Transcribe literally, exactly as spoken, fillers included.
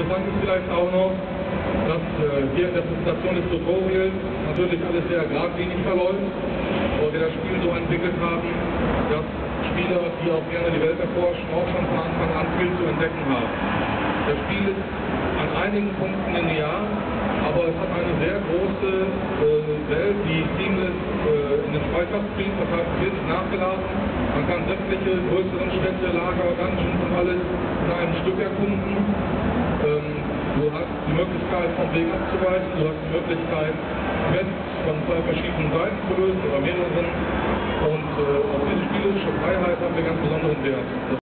Interessant ist vielleicht auch noch, dass äh, hier in der Präsentation des Tutorials natürlich alles sehr geradlinig verläuft, weil wir das Spiel so entwickelt haben, dass Spieler, die auch gerne die Welt erforschen, auch schon von Anfang an viel zu entdecken haben. Das Spiel ist an einigen Punkten linear, aber es hat eine sehr große äh, Welt, die seamless äh, in den Speicher fließt, das heißt, es wird nicht nachgeladen. Man kann sämtliche größeren Städte, Lager, Dungeons und alles in einem Stück erkunden. Ähm, du hast die Möglichkeit, vom Weg abzuweichen, du hast die Möglichkeit, Quests von zwei verschiedenen Seiten zu lösen oder mehreren. Und äh, auf diese spielerische Freiheit haben wir ganz besonderen Wert.